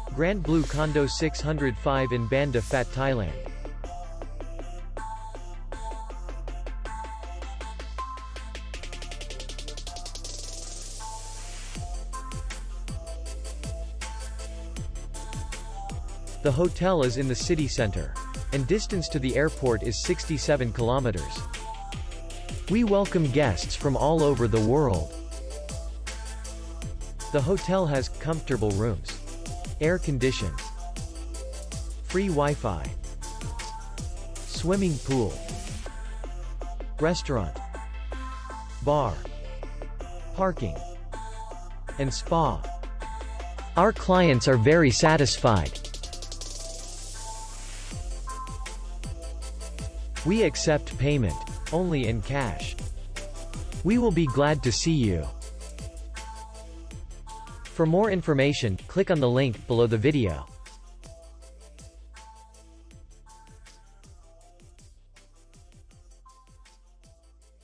Grandblue Condo 605 in Banda Phat, Thailand. The hotel is in the city center, and distance to the airport is 67 kilometers. We welcome guests from all over the world. The hotel has comfortable rooms, air conditions, free Wi-Fi, swimming pool, restaurant, bar, parking, and spa. Our clients are very satisfied. We accept payment only in cash. We will be glad to see you. For more information, click on the link below the video.